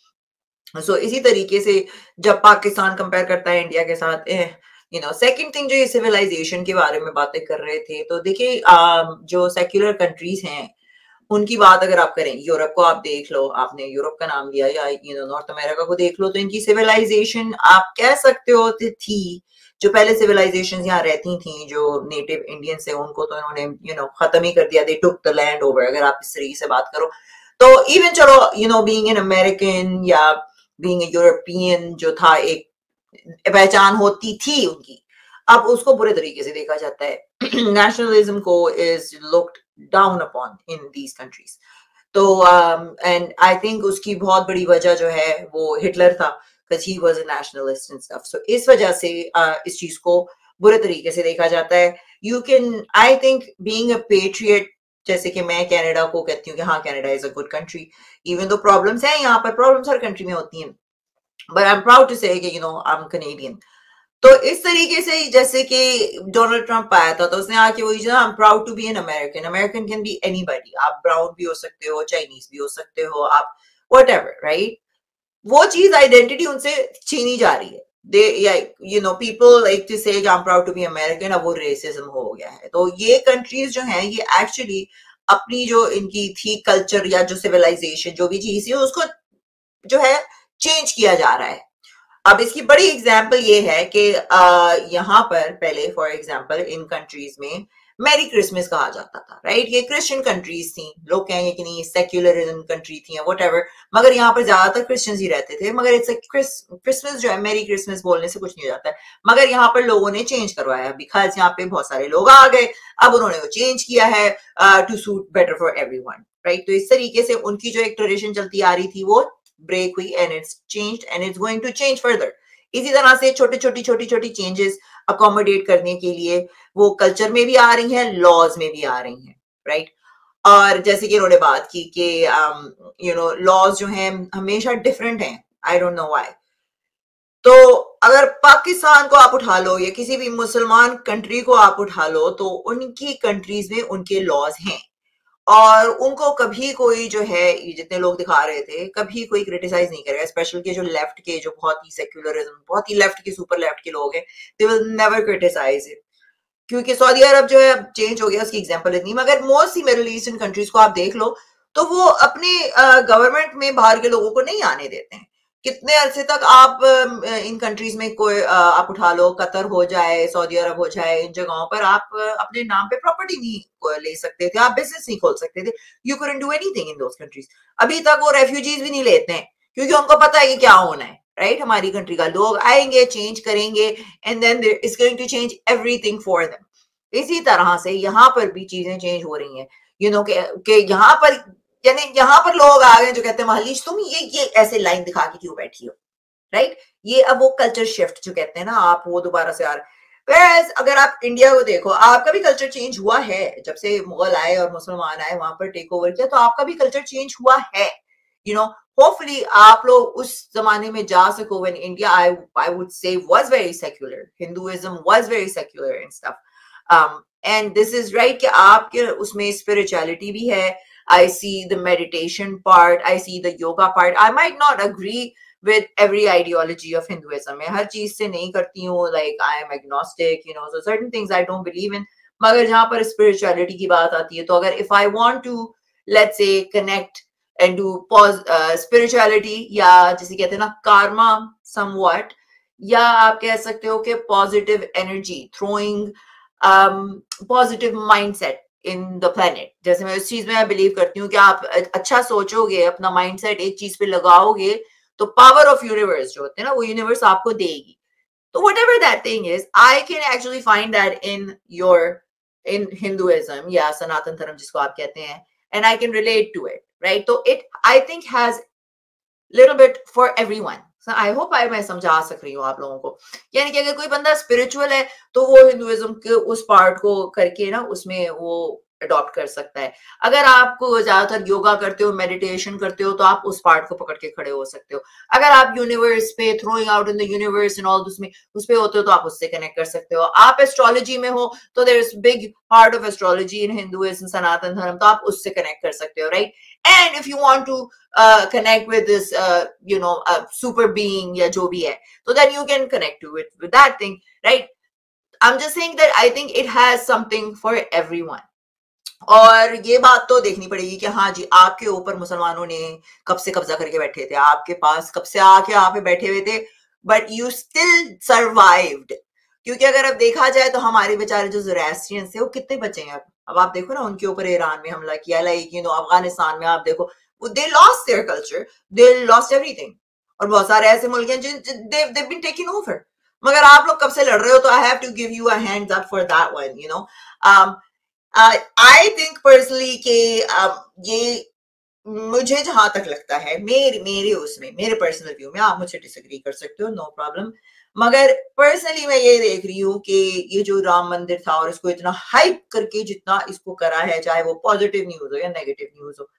level. So इसी तरीके से जब पाकिस्तान कंपेयर करता है इंडिया के साथ, यू नो, सेकंड थिंग जो ये सिविलाइजेशन के बारे में बातें कर रहे थे, तो देखिए जो सेक्युलर कंट्रीज हैं उनकी बात अगर आप करें, यूरोप को आप देख लो, आपने यूरोप का नाम लिया, या यू नो नॉर्थ अमेरिका को देख लो, तो इनकी सिविलाइजेशन आप कह सकते हो थी, जो पहले सिविलाइजेशन यहाँ रहती थी जो नेटिव इंडियन से, उनको तो इन्होंने यू नो खत्म ही कर दिया, they took the land over, अगर आप इस तरीके से बात करो। तो इवन चलो you know being an American या बीइंग ए यूरोपियन जो था, एक पहचान होती थी उनकी, अब उसको बुरे तरीके से देखा जाता है। नेशनलिज्म को is looked down upon in these countries. तो एंड आई थिंक उसकी बहुत बड़ी वजह जो है वो हिटलर था, because he was a nationalist and stuff. So इस वजह से इस चीज को बुरे तरीके से देखा जाता है। You can, I think, being a patriot, जैसे कि मैं कनाडा को कहती हूँ कि हाँ Canada is a good country, even though problems हैं यहाँ पर, problems हर country में होती हैं, but I'm proud to say कि you know I'm Canadian. तो इस तरीके से जैसे कि डोनाल्ड ट्रंप आया था तो उसने आके वही जो I'm proud to be an American. American can be anybody. आप ब्राउन भी हो सकते हो, चाइनीज भी हो सकते हो, आप whatever, right? वो चीज आइडेंटिटी उनसे छीनी जा रही है। They you know people like to say I am proud to be American, अब वो रेसिज्म हो गया है। तो ये कंट्रीज जो हैं ये एक्चुअली अपनी जो इनकी थी कल्चर या जो सिविलाइजेशन जो भी चीज थी उसको जो है चेंज किया जा रहा है। अब इसकी बड़ी एग्जांपल ये है कि यहाँ पर पहले फॉर एग्जांपल इन कंट्रीज में मैरी क्रिसमस कहा जाता था, राइट? ये क्रिश्चियन कंट्रीज थी, लोग कहेंगे कि नहीं सेक्युलरिज्म कंट्री थी व्हाटएवर, मगर यहाँ पर ज्यादातर क्रिश्चियंस ही रहते थे। मगर इट्स क्रिसमस जो है, मैरी क्रिसमस बोलने से कुछ नहीं हो जाता है, मगर यहाँ पर लोगों ने चेंज करवाया बिकॉज यहाँ पे बहुत सारे लोग आ गए, अब उन्होंने वो चेंज किया है to suit better for everyone, right? तो इस तरीके से उनकी जो एक ट्रेडिशन चलती आ रही थी वो ब्रेक हुई and it's changed and it's going to change further. इसी तरह से छोटी छोटी चेंजेस अकोमोडेट करने के लिए वो कल्चर में भी आ रही हैं, लॉज में भी आ रही हैं, राइट? और जैसे कि इन्होंने बात की कि यू नो लॉज जो हैं हमेशा डिफरेंट हैं, आई डोंट नो व्हाई। तो अगर पाकिस्तान को आप उठा लो या किसी भी मुसलमान कंट्री को आप उठा लो तो उनकी कंट्रीज में उनके लॉज हैं और उनको कभी कोई जो है, जितने लोग दिखा रहे थे, कभी कोई क्रिटिसाइज नहीं करेगा, स्पेशल के जो लेफ्ट के, जो बहुत ही सेक्युलरिज्म, बहुत ही लेफ्ट के, सुपर लेफ्ट के लोग हैं, they will never criticise it. क्योंकि सऊदी अरब जो है अब चेंज हो गया, उसकी एग्जांपल इतनी, मगर मोस्ट मिडिल ईस्टर्न कंट्रीज को आप देख लो तो वो अपने गवर्नमेंट में बाहर के लोगों को नहीं आने देते हैं। कितने अरसे तक आप इन कंट्रीज में कोई आप उठा लो, कतर हो जाए, सऊदी अरब हो जाए, इन जगहों पर आप अपने नाम पे प्रॉपर्टी नहीं ले सकते थे, आप बिजनेस नहीं खोल सकते थे, you couldn't do anything in those countries. अभी तक वो रेफ्यूजीज भी नहीं लेते हैं क्योंकि उनको पता है कि क्या होना है, राइट? हमारी कंट्री का लोग आएंगे, चेंज करेंगे and then it's going to change everything for them. इसी तरह से यहाँ पर भी चीजें चेंज हो रही हैं, यू नो कि यहाँ पर, यानी यहाँ पर लोग आ गए जो कहते हैं महलीश तुम ये ऐसे लाइन दिखा के क्यों बैठी हो, राइट? ये अब वो कल्चर शिफ्ट जो कहते हैं ना, आप वो दोबारा से आ रहे। अगर आप इंडिया को देखो, आपका भी कल्चर चेंज हुआ है, जब से मुगल आए और मुसलमान आए वहां पर टेक ओवर किया, तो आपका भी कल्चर चेंज हुआ है, यू नो। होपफुली आप लोग उस जमाने में जा सको when India I would say was very secular, Hinduism was very secular and stuff, and this is right कि आपके उसमें स्पिरिचुअलिटी भी है। I see the meditation part, I see the yoga part. I might not agree with every ideology of Hinduism. मैं हर चीज से नहीं करती हूँ, like I am agnostic, you know, so certain things I don't believe in. मगर जहाँ पर spirituality की बात आती है, तो अगर if I want to, let's say, connect and do spirituality, या जिसे कहते हैं ना karma somewhat, या आप कह सकते हो कि positive energy, throwing positive mindset in the planet, जैसे मैं उस चीज में बिलीव करती हूँ कि आप अच्छा सोचोगे, अपना माइंडसेट एक चीज पे लगाओगे, तो पावर ऑफ यूनिवर्स जो होते हैं ना, वो यूनिवर्स आपको देगी। तो whatever that thing is, I can actually find that in Hinduism या सनातन धर्म जिसको आप कहते हैं, and I can relate to it, right? तो it I think has little bit for everyone. I hope मैं समझा सक रही हूँ आप लोगों को। यानी कि अगर कोई बंदा स्पिरिचुअल है तो वो हिंदुइज्म के उस पार्ट को करके ना उसमें वो अडॉप्ट कर सकता है। अगर आपको ज्यादातर योगा करते हो, मेडिटेशन करते हो, तो आप उस पार्ट को पकड़ के खड़े हो सकते हो। अगर आप यूनिवर्स पे throwing out in the universe and all उसमें उस पे होते हो तो आप उससे कनेक्ट कर सकते हो। आप एस्ट्रोलॉजी में हो तो there is big part of astrology in Hinduism, Sanatan Dharma, तो आप उससे कनेक्ट कर सकते हो, right. And if you want to connect with this super being या जो भी है, तो then you can connect to it with that thing, right? I'm just saying that I think it has something for everyone. और ये बात तो देखनी पड़ेगी कि हाँ जी, आपके ऊपर मुसलमानों ने कब से कब्जा करके बैठे थे, आपके पास कब से आके आप पे बैठे हुए थे, but you still survived। क्योंकि अगर अब देखा जाए तो हमारे बेचारे जो ज़ोरास्ट्रियंस थे वो कितने बचे हैं। अब आप देखो ना, उनके ऊपर ईरान में हमला किया, लाइक अफगानिस्तान में आप देखो, they lost their culture, they lost everything। और बहुत सारे ऐसे मुल्क हैं जिन they've been taken over। मगर आप लोग कब से लड़ रहे हो, तो I have to give you a hands up for that one, you know। I think personally कि ये मुझे जहां तक लगता है, मेरे पर्सनल व्यू में, आप मुझसे डिसएग्री कर सकते हो, नो प्रॉब्लम, मगर पर्सनली मैं ये देख रही हूँ कि ये जो राम मंदिर था और इसको इतना हाइप करके जितना इसको करा है, चाहे वो पॉजिटिव न्यूज हो या नेगेटिव न्यूज हो,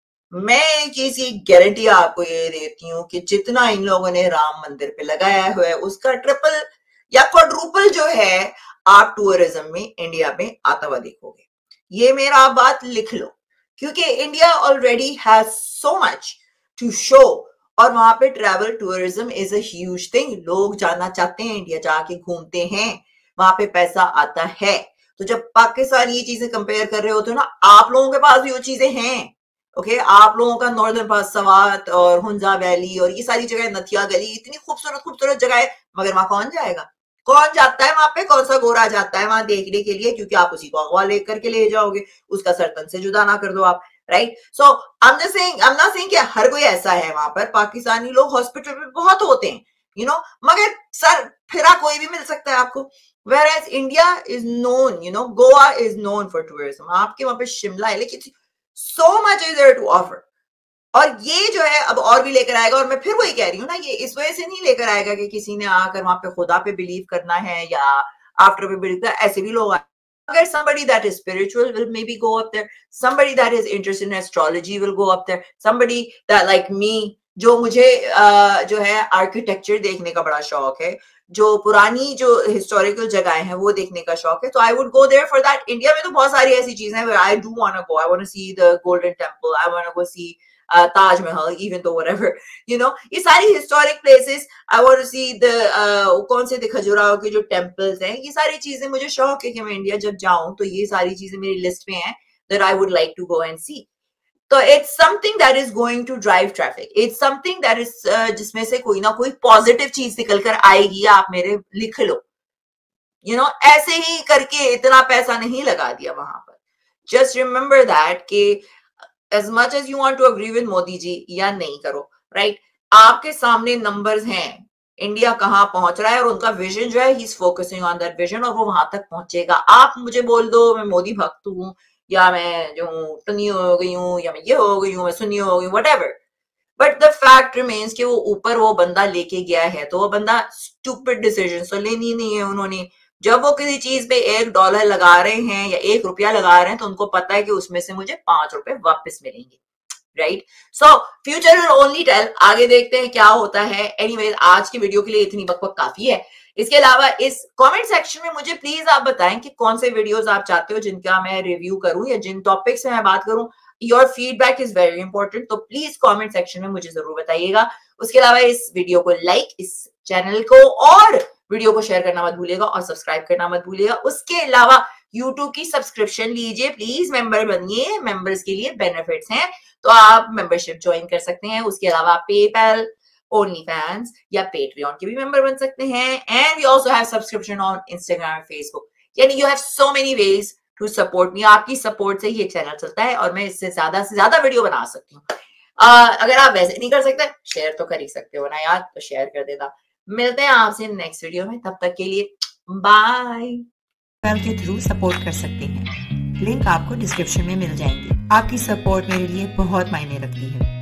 मैं एक चीज की गारंटी आपको ये देती हूँ कि जितना इन लोगों ने राम मंदिर पे लगाया हुआ है उसका ट्रिपल या क्वाड्रुपल जो है आप टूरिज्म में इंडिया में आता हुआ देखोगे। ये मेरा आप बात लिख लो, क्योंकि India already has so much to show, और वहां पे travel tourism is a huge thing. लोग जाना चाहते हैं, इंडिया जाके घूमते हैं, वहां पे पैसा आता है। तो जब पाकिस्तान ये चीजें कंपेयर कर रहे होते हो ना, आप लोगों के पास भी वो चीजें हैं, ओके। आप लोगों का नॉर्दर्न पास सवात और हुंजा वैली और ये सारी जगह, नथिया गली, इतनी खूबसूरत जगह है, मगर वहां कौन जाएगा? कौन जाता है वहां पे? कौन सा गोरा जाता है वहां देखने के लिए? क्योंकि आप उसी को अगवा लेकर के ले जाओगे, उसका सरतन से जुदा ना कर दो आप, right. So I am not saying कि हर कोई ऐसा है। वहां पर पाकिस्तानी लोग हॉस्पिटल में बहुत होते हैं, यू नो, मगर सर फिरा कोई भी मिल सकता है आपको। Whereas India is known, you know, Goa is known for tourism। आपके वहां पे शिमला है, लेकिन so much is there to offer। और ये जो है अब और भी लेकर आएगा, और मैं फिर वही कह रही हूँ ना, ये इस वजह से नहीं लेकर आएगा कि किसी ने आकर वहां पे खुदा पे बिलीव करना है या आफ्टर पे बिलीव करना, ऐसे भी लोग आए। अगर somebody that is spiritual will maybe go up there, somebody that is interested in astrology will go up there, somebody that like me, जो मुझे जो है आर्किटेक्चर देखने का बड़ा शौक है, जो पुरानी जो हिस्टोरिकल जगहें हैं वो देखने का शौक है, तो I would go there for that. India में तो बहुत सारी ऐसी चीजें हैं, I do want to go, I want to see the Golden Temple, I want to go see Taj Mahal, even though whatever, you know, ये सारी historic places, I want to see the कौन से खजुराहो के जो टेंपल्स हैं, ये सारी चीजें मुझे शौक है कि मैं इंडिया जब जाऊं तो ये सारी चीजें मेरी लिस्ट में हैं that I would like to go and see. तो it's something that is going to drive traffic, it's something that is जिसमें से कोई ना कोई पॉजिटिव चीज निकल कर आएगी। आप मेरे लिख लो, यू नो, ऐसे ही करके इतना पैसा नहीं लगा दिया वहां पर। जस्ट रिमेंबर दैट कि as much as you want to agree with Modi ji या नहीं करो, राइट, आपके सामने नंबर्स हैं, इंडिया कहाँ पहुंच रहा है, और उनका विजन जो है, he is focusing on that vision, और वो वहां तक पहुंचेगा। आप मुझे बोल दो मैं मोदी भक्त हूँ, या मैं जो टनी हो गई हूँ, या मैं ये हो गई हूँ, मैं सुन्नी हो गई हूँ, whatever, but the fact remains कि वो ऊपर वो बंदा लेके गया है, तो वो बंदा स्टूपिड डिसीजन तो लेनी नहीं है उन्होंने। जब वो किसी चीज पे $1 लगा रहे हैं या ₹1 लगा रहे हैं, तो उनको पता है कि उसमें से मुझे ₹5 वापस मिलेंगे, right. So future will only tell, आगे देखते हैं क्या होता है। एनीवेज, आज की वीडियो के लिए इतनी बकबक काफी है। इसके अलावा इस कमेंट सेक्शन में मुझे प्लीज आप बताएं कि कौन से वीडियोस आप चाहते हो जिनका मैं रिव्यू करूं या जिन टॉपिक से मैं बात करूं। Your feedback is very important, तो प्लीज कमेंट सेक्शन में मुझे जरूर बताइएगा। उसके अलावा इस वीडियो को लाइक, इस चैनल को और वीडियो को शेयर करना मत भूलिएगा, और सब्सक्राइब करना मत भूलिएगा। उसके अलावा YouTube की सब्सक्रिप्शन लीजिए, प्लीज मेंबर बनिए, मेंबर्स के लिए बेनिफिट्स हैं, तो आप मेंबरशिप ज्वाइन कर सकते हैं। उसके अलावा पेपैल, OnlyFans या Patreon के भी मेंबर बन सकते हैं। And we also have subscription on Instagram और Facebook, यानी you have so many ways to support me. आपकी सपोर्ट से ये चैनल चलता है और मैं इससे ज्यादा वीडियो बना सकती हूँ। अगर आप वैसे नहीं कर सकते, शेयर तो कर ही सकते हो ना यार, तो शेयर कर देना। मिलते हैं आपसे नेक्स्ट वीडियो में, तब तक के लिए बाय। के थ्रू सपोर्ट कर सकते हैं, लिंक आपको डिस्क्रिप्शन में मिल जाएंगे। आपकी सपोर्ट मेरे लिए बहुत मायने रखती है।